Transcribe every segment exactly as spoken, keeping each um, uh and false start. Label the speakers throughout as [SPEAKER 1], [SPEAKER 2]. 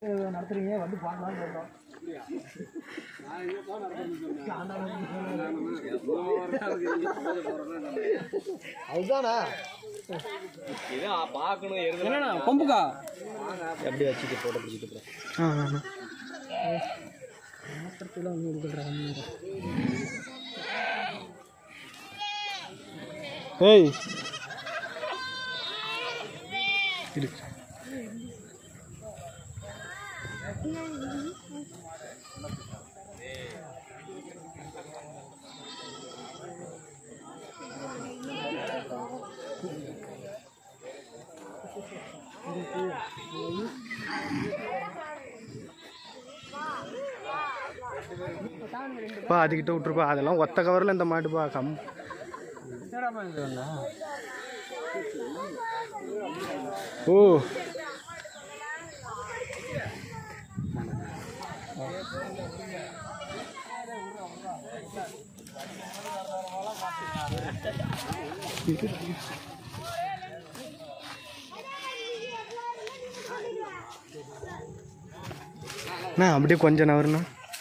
[SPEAKER 1] நடத்துறீங்க வந்து பார்க்கலாம் கேட்டோம். அதுதானா பார்க்கணும் கொம்புக்கா எப்படி வச்சுட்டு போட்டோ பிடிச்சிட்டு வந்து இருக்கிறாங்க. ஏய் இருக்கு பா அதுக்கிட்ட விட்டுருப்பா. அதெல்லாம் ஒத்த கவரில் இந்த மாட்டுப்பா கம் ஓ அண்ணா அப்படியே கொஞ்சம் நவருண்ணா.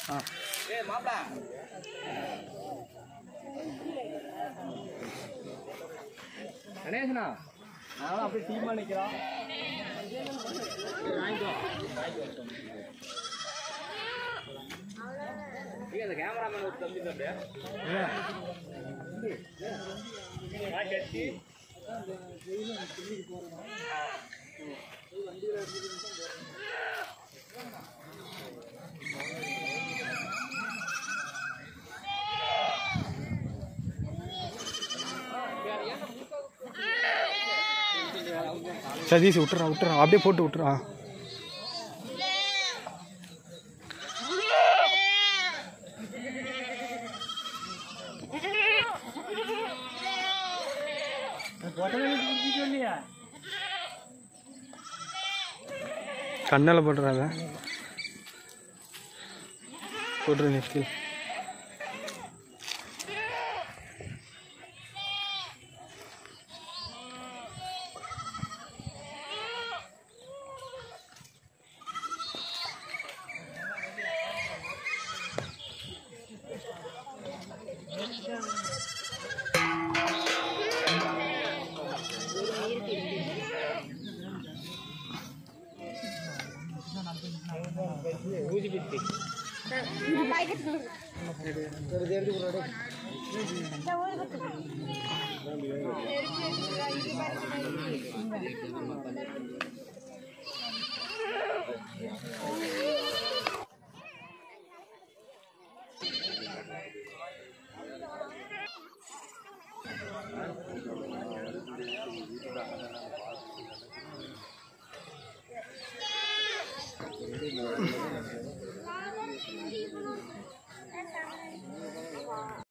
[SPEAKER 1] கணேசனா நானும் அப்படியே டீமா நிற்கிறோம். அந்த கேமராமேன் ஒரு தம்பி தான் சதீஷ் விட்டுறான் விட்டுறான் அப்படியே போட்டு விட்டுறான். கண்ணால் போட்டுறாங்க போட்டுரு நெக்ஸ்ட்